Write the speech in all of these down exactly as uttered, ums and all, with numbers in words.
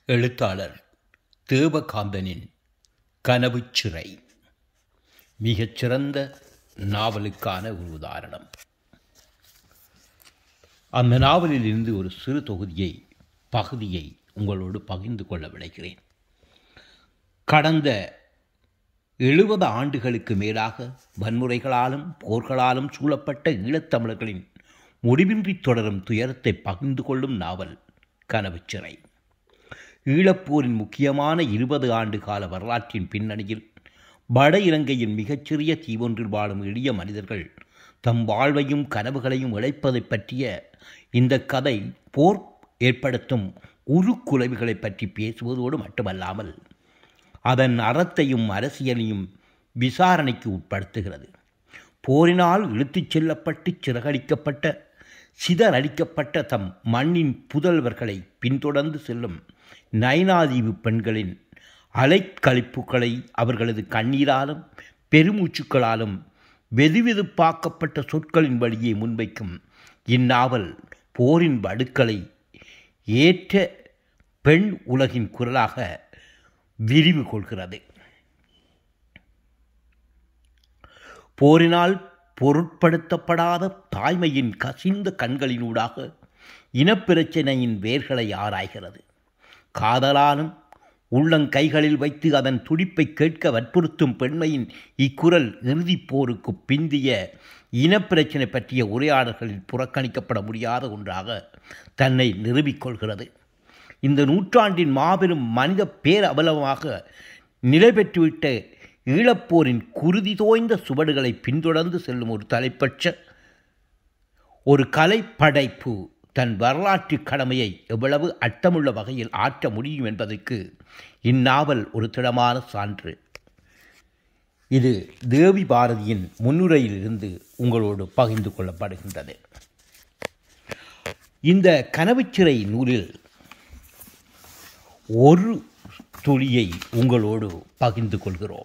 எழுத்தாளர் தேவகாந்தனின் கனவுச் சிறை மிகச்சிறந்த நாவலுக்கான ஒரு உதாரணம். அந்த நாவலில் இருந்து ஒரு சிறு தொகுதியை பகுதியை உங்களோடு பகிர்ந்து கொள்ள விளைகிறேன். கடந்த எழுபது ஆண்டுகளுக்கு மேலாக வன்முறைகளாலும் போர்களாலும் சூழப்பட்ட ஈழத்தமிழர்களின் முடிவின்றி தொடரும் துயரத்தை பகிர்ந்து கொள்ளும் நாவல் கனவுச் சிறை. ஈழப்போரின் முக்கியமான இருபது ஆண்டு கால வரலாற்றின் பின்னணியில் வட இலங்கையின் மிகச்சிறிய தீவொன்றில் வாழும் எளிய மனிதர்கள் தம் வாழ்வையும் கனவுகளையும் இழைப்பதை பற்றிய இந்த கதை போர் ஏற்படுத்தும் உருக்குலைவுகளை பற்றி பேசுவதோடு மட்டுமல்லாமல் அதன் அறத்தையும் அரசியலையும் விசாரணைக்கு உட்படுத்துகிறது. போரினால் இழுத்துச் செல்லப்பட்டு சிறகடிக்கப்பட்ட சிதறடிக்கப்பட்ட தம் மண்ணின் புதல்வர்களை பின்தொடர்ந்து செல்லும் நைனாதீவு பெண்களின் அலைக்கழிப்புகளை அவர்களது கண்ணீராலும் பெருமூச்சுக்களாலும் வெதுவெதுப்பாக்கப்பட்ட சொற்களின் வழியே முன்வைக்கும் இந்நாவல் போரின் வடுக்களை ஏற்ற பெண் உலகின் குரலாக விரிவு கொள்கிறது. போரினால் பொருட்படுத்தப்படாத தாய்மையின் கசிந்த கண்களினூடாக இனப்பிரச்சனையின் வேர்களை ஆராய்கிறது. காதலாலும் உள்ளங்கைகளில் வைத்து அதன் துடிப்பை கேட்க வற்புறுத்தும் பெண்மையின் இக்குரல் இறுதிப் போருக்கு பிந்திய இனப்பிரச்சனை பற்றிய உரையாடல்களில் புறக்கணிக்கப்பட முடியாத ஒன்றாக தன்னை நிரூபிக்கொள்கிறது. இந்த நூற்றாண்டின் மாபெரும் மனித பேரபலமாக நிலை பெற்றுவிட்ட ஈழப்போரின் குருதி தோய்ந்த சுவடுகளை பின்தொடர்ந்து செல்லும் ஒரு தலைப்பட்ச ஒரு கலைப்படைப்பு தன் வரலாற்று கடமையை எவ்வளவு அர்த்தமுள்ள வகையில் ஆற்ற முடியும் என்பதற்கு இந்நாவல் ஒரு திடமான சான்று. இது தேவி பாரதியின் முன்னுரையிலிருந்து உங்களோடு பகிர்ந்து கொள்ளப்படுகின்றது. இந்த கனவுச்சிறை நூலில் ஒரு துளியை உங்களோடு பகிர்ந்து கொள்கிறோம்.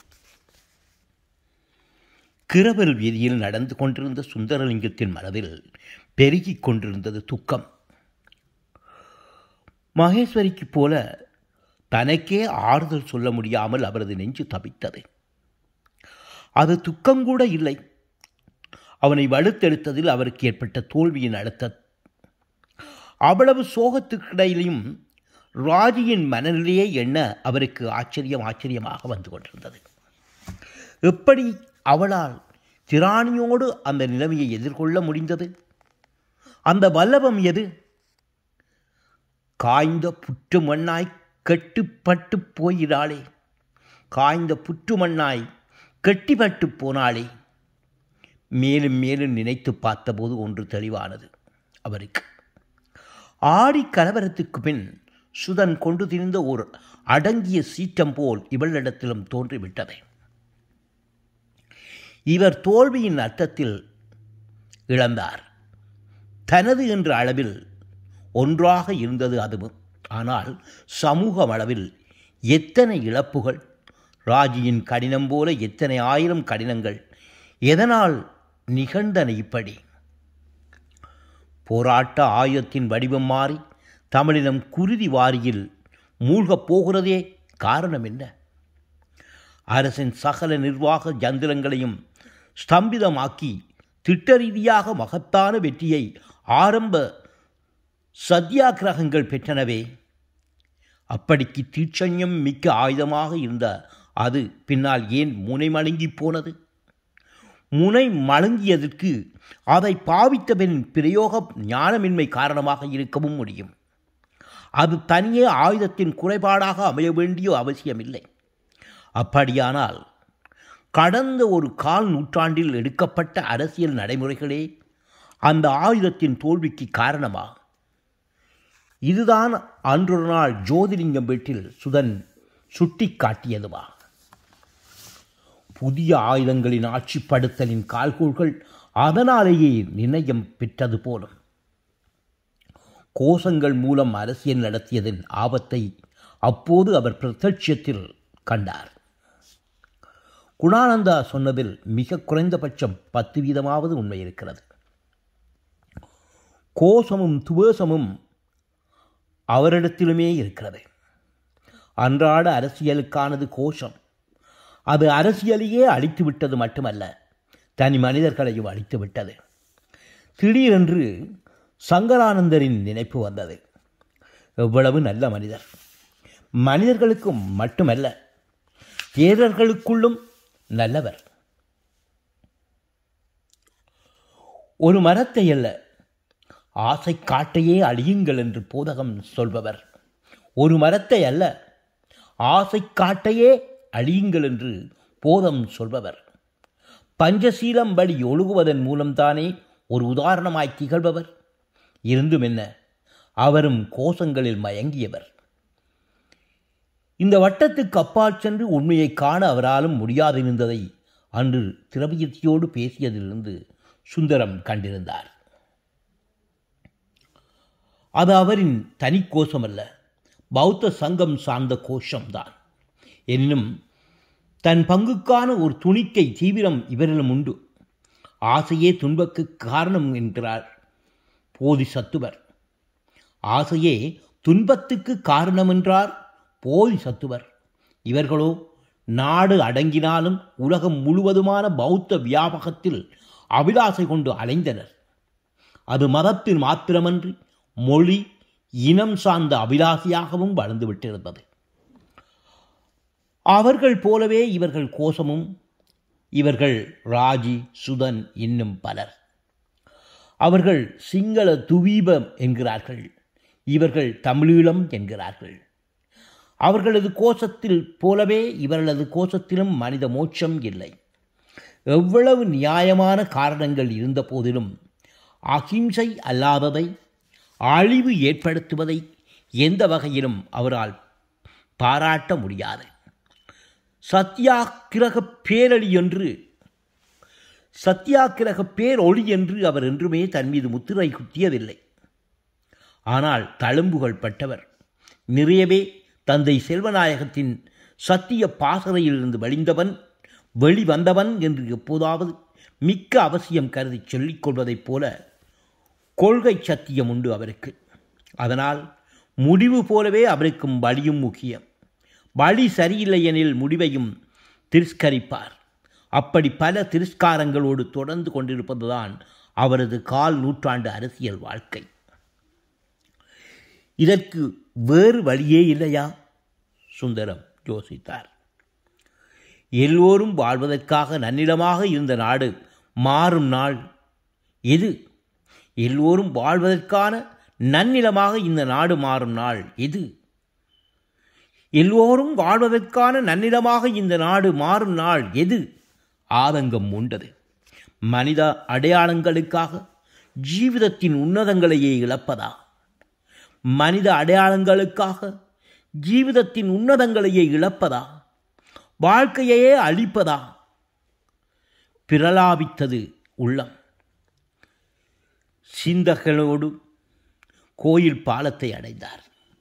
கிரவல் வீதியில் நடந்து கொண்டிருந்த சுந்தரலிங்கத்தின் மனதில் பெருகிக் கொண்டிருந்தது துக்கம். மகேஸ்வரிக்கு போல தனக்கே ஆறுதல் சொல்ல முடியாமல் அவரது நெஞ்சு தவித்தது. அது துக்கங்கூட இல்லை, அவனை வலுத்தெடுத்ததில் அவருக்கு ஏற்பட்ட தோல்வியின் அழுத்தம். அவ்வளவு சோகத்துக்கிடையிலும் ராஜியின் மனநிலையை எண்ண அவருக்கு ஆச்சரியம் ஆச்சரியமாக வந்து கொண்டிருந்தது. எப்படி அவளால் திராணியோடு அந்த நிலைமையை எதிர்கொள்ள முடிந்தது? அந்த வல்லபம் எது? காய்ந்த புற்று மண்ணாய் கெட்டுப்பட்டு போயிடாளே, காய்ந்த புற்று மண்ணாய் கெட்டிப்பட்டு போனாளே. மேலும் மேலும் நினைத்து பார்த்தபோது ஒன்று தெளிவானது அவருக்கு. ஆடி கலவரத்துக்கு பின் சுதன் கொண்டு திரிந்த ஒரு அடங்கிய சீற்றம் போல் இவளிடத்திலும் தோன்றிவிட்டது. இவர் தோல்வியின் அர்த்தத்தில் இழந்தார். தனது என்ற அளவில் ஒன்றாக இருந்தது அதுவும். ஆனால் சமூக அளவில் எத்தனை இழப்புகள், ராஜியின் கடினம் போல எத்தனை ஆயிரம் கடினங்கள் எதனால் நிகழ்ந்தன இப்படி? போராட்ட ஆயுதத்தின் வடிவம் மாறி தமிழினம் குருதி வாரியில் மூழ்கப் போகிறதே காரணம் என்ன? அரசின் சகல நிர்வாக யந்திரங்களையும் ஸ்தம்பிதமாக்கி திட்ட ரீதியாக மகத்தான வெற்றியை ஆரம்ப சத்தியாகிரகங்கள் பெற்றனவே. அப்படிக்கு தீட்சண்யம் மிக்க ஆயுதமாக இருந்த அது பின்னால் ஏன் முனை மழுங்கி போனது? முனை மழுங்கியதற்கு அதை பாவித்தவனின் பிரயோக ஞானமின்மை காரணமாக இருக்கவும் முடியும். அது தனியே ஆயுதத்தின் குறைபாடாக அமைய வேண்டிய அவசியமில்லை. அப்படியானால் கடந்த ஒரு கால் நூற்றாண்டில் எடுக்கப்பட்ட அரசியல் நடைமுறைகளே அந்த ஆயுதத்தின் தோல்விக்கு காரணமா? இதுதான் அன்றொரு நாள் ஜோதிலிங்கம் வீட்டில் சுதன் சுட்டி காட்டியதுவா? புதிய ஆயுதங்களின் ஆட்சிப்படுத்தலின் கால்கோள்கள் அதனாலேயே நிர்ணயம் பெற்றது போலும். கோஷங்கள் மூலம் அரசியல் நடத்தியதன் ஆபத்தை அப்போது அவர் பிரத்யட்சத்தில் கண்டார். குணானந்தா சொன்னதில் மிக குறைந்தபட்சம் பத்து வீதமாவது உண்மை இருக்கிறது. கோஷமும் துவேஷமும் அவரிடத்திலுமே இருக்கிறது. அன்றாட அரசியலுக்கானது கோஷம். அது அரசியலையே அழித்து விட்டது மட்டுமல்ல, தனி மனிதர்களையும் அழித்து விட்டது. திடீரென்று சங்கரானந்தரின் நினைப்பு வந்தது. எவ்வளவு நல்ல மனிதர்! மனிதர்களுக்கும் மட்டுமல்ல, தேரர்களுக்குள்ளும் நல்லவர். ஒரு மரத்தை அல்ல, ஆசை காட்டையே அழியுங்கள் என்று போதகம் சொல்பவர். ஒரு மரத்தை அல்ல, ஆசை காட்டையே அழியுங்கள் என்று போதம் சொல்பவர். பஞ்சசீலம் படி ஒழுகுவதன் மூலம்தானே ஒரு உதாரணமாய் திகழ்பவர். இருந்தும் என்ன, அவரும் கோஷங்களில் மயங்கியவர். இந்த வட்டத்துக்கு அப்பால் சென்று உண்மையை காண அவராலும் முடியாதிருந்ததை அன்று திரவியத்தியோடு பேசியதிலிருந்து சுந்தரம் கண்டிருந்தார். அது அவரின் தனி கோஷமல்ல, பௌத்த சங்கம் சார்ந்த கோஷம்தான். எனினும் தன் பங்குக்கான ஒரு துணிக்கை தீவிரம் இவரிலும் உண்டு. ஆசையே துன்பக்கு காரணம் என்கிறார் போதிசத்துவர். ஆசையே துன்பத்துக்கு காரணம் என்றார் போதிசத்துவர். இவர்களோ நாடு அடங்கினாலும் உலகம் முழுவதுமான பௌத்த வியாபகத்தில் அபிலாசை கொண்டு அலைந்தனர். அது மதத்தில் மாத்திரமன்றி மொழி இனம் சார்ந்த அபிலாசையாகவும் வளர்ந்துவிட்டிருந்தது. அவர்கள் போலவே இவர்கள் கோஷமும். இவர்கள் ராஜி, சுதன் இன்னும் பலர். அவர்கள் சிங்கள துவீபம் என்கிறார்கள், இவர்கள் தமிழீழம் என்கிறார்கள். அவர்களது கோஷத்தில் போலவே இவர்களது கோஷத்திலும் மனித மோட்சம் இல்லை. எவ்வளவு நியாயமான காரணங்கள் இருந்த போதிலும் அகிம்சை அல்லாததை, அழிவு ஏற்படுத்துவதை எந்த வகையிலும் அவரால் பாராட்ட முடியாது. சத்தியாகிரக பேரொளி என்று சத்தியாகிரக பேரொளி என்று அவர் என்றுமே தன் மீது முத்திரை குத்தியதில்லை. ஆனால் தழும்புகள் பட்டவர். நிறையவே தந்தை செல்வநாயகத்தின் சத்திய பாசறையிலிருந்து வழிந்தவன் வெளிவந்தவன் என்று எப்போதாவது மிக்க அவசியம் கருதி சொல்லிக் கொள்வதைப் போல கொள்கை சத்தியம் உண்டு அவருக்கு. அதனால் முடிவு போலவே அவருக்கும் வழியும் முக்கியம். வழி சரியில்லை எனில் முடிவையும் திரஸ்கரிப்பார். அப்படி பல திரஸ்காரங்களோடு தொடர்ந்து கொண்டிருப்பதுதான் அவரது கால் நூற்றாண்டு அரசியல் வாழ்க்கை. இதற்கு வேறு வழியே இல்லையா? சுந்தரம் யோசித்தார். எல்லோரும் வாழ்வதற்காக நன்னிலமாக இருந்த நாடு மாறும் நாள் எது? எல்லோரும் வாழ்வதற்கான நன்னிலமாக இந்த நாடு மாறும் நாள் எது? எல்லோரும் வாழ்வதற்கான நன்னிலமாக இந்த நாடு மாறும் நாள் எது? ஆதங்கம் உண்டது. மனித அடையாளங்களுக்காக ஜீவிதத்தின் உன்னதங்களையே இழப்பதா? மனித அடையாளங்களுக்காக ஜீவிதத்தின் உன்னதங்களையே இழப்பதா? வாழ்க்கையையே அழிப்பதா? பிரலாபித்தது உள்ளம். சிந்தகளோடு கோயில் பாலத்தை அடைந்தார்.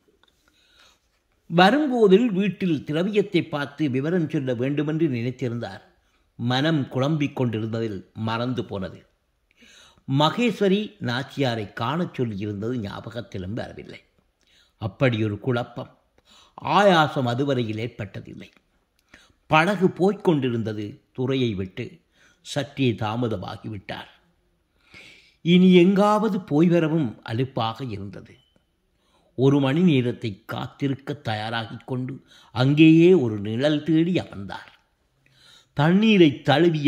வரும்போதில் வீட்டில் திரவியத்தை பார்த்து விவரம் சொல்ல வேண்டுமென்று நினைத்திருந்தார். மனம் குழம்பிக் கொண்டிருந்ததில் மறந்து போனது. மகேஸ்வரி நாச்சியாரை காணச் சொல்லியிருந்தது ஞாபகத்திலும் வரவில்லை. அப்படியொரு குழப்பம், ஆயாசம் அதுவரையில் ஏற்பட்டதில்லை. படகு போய்கொண்டிருந்தது. துறையை விட்டு சற்றே தாமதமாகிவிட்டார். இனி எங்காவது போய் வரவும் அலுப்பாக இருந்தது. ஒரு மணி நேரத்தை காத்திருக்க தயாராகிக் கொண்டு அங்கேயே ஒரு நிழல் தேடி அமர்ந்தார். தண்ணீரை தழுவிய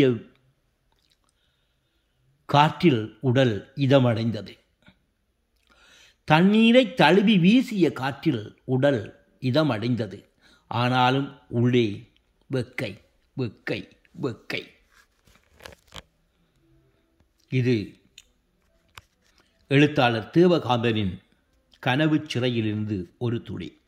காற்றில் உடல் இதமடைந்தது. தண்ணீரை தழுவி வீசிய காற்றில் உடல் இதமடைந்தது. ஆனாலும் உள்ளே வெக்கை வெக்கை வெக்கை. இது எழுத்தாளர் தேவகாந்தனின் கனவு சிறையிலிருந்து ஒரு துளி.